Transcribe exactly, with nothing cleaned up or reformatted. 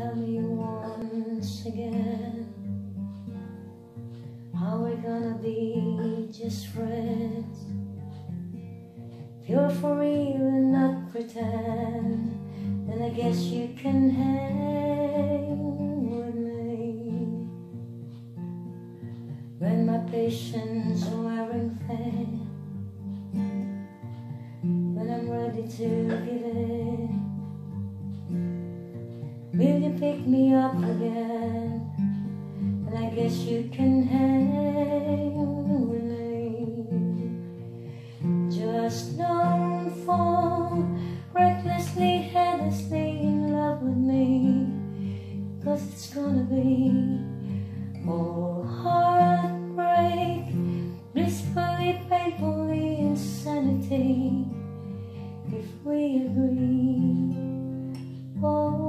Tell me once again, how we're gonna be just friends. If you're for real and not pretend, then I guess you can hang with me. When my patience wearing thin, when I'm ready to give in, will you pick me up again? And I guess you can hang with me. Just don't fall recklessly, heedlessly in love with me, 'cause it's gonna be all heartbreak, blissfully, painfully insanity, if we agree. Oh,